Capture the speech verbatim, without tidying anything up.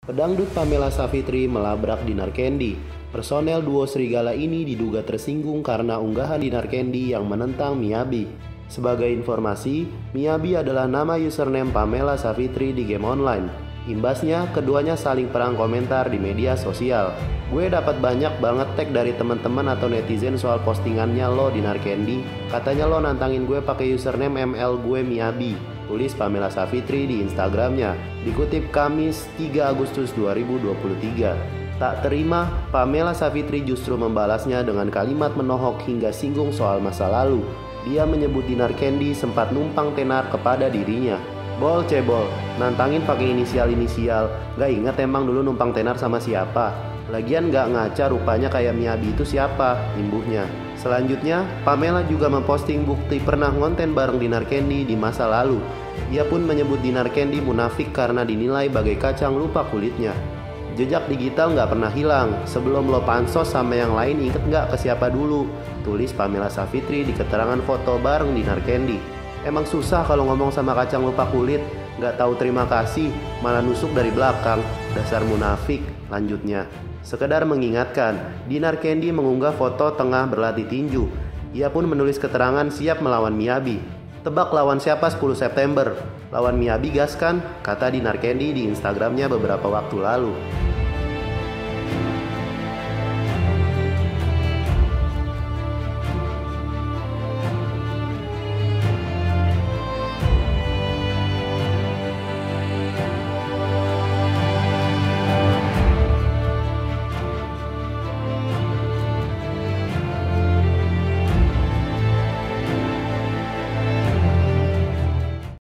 Pedangdut Pamela Savitri melabrak Dinar Candy. Personel duo Serigala ini diduga tersinggung karena unggahan Dinar Candy yang menentang Miyabi. Sebagai informasi, Miyabi adalah nama username Pamela Savitri di game online. Imbasnya, keduanya saling perang komentar di media sosial. Gue dapat banyak banget tag dari teman-teman atau netizen soal postingannya lo Dinar Candy. Katanya lo nantangin gue pakai username M L gue Miyabi, tulis Pamela Savitri di Instagramnya. Dikutip Kamis tiga Agustus dua ribu dua puluh tiga. Tak terima, Pamela Savitri justru membalasnya dengan kalimat menohok hingga singgung soal masa lalu. Dia menyebut Dinar Candy sempat numpang tenar kepada dirinya. Bol cebol, nantangin pakai inisial-inisial. Gak inget emang dulu numpang tenar sama siapa? Lagian gak ngaca rupanya kayak Miyabi itu siapa, imbuhnya. Selanjutnya, Pamela juga memposting bukti pernah ngonten bareng Dinar Candy di masa lalu. Ia pun menyebut Dinar Candy munafik karena dinilai bagai kacang lupa kulitnya. Jejak digital gak pernah hilang. Sebelum lo pansos sama yang lain, inget gak ke siapa dulu? Tulis Pamela Savitri di keterangan foto bareng Dinar Candy. Emang susah kalau ngomong sama kacang lupa kulit, gak tahu terima kasih, malah nusuk dari belakang, dasar munafik, lanjutnya. Sekedar mengingatkan, Dinar Candy mengunggah foto tengah berlatih tinju. Ia pun menulis keterangan siap melawan Miyabi. Tebak lawan siapa sepuluh September? Lawan Miyabi gas kan? Kata Dinar Candy di Instagramnya beberapa waktu lalu.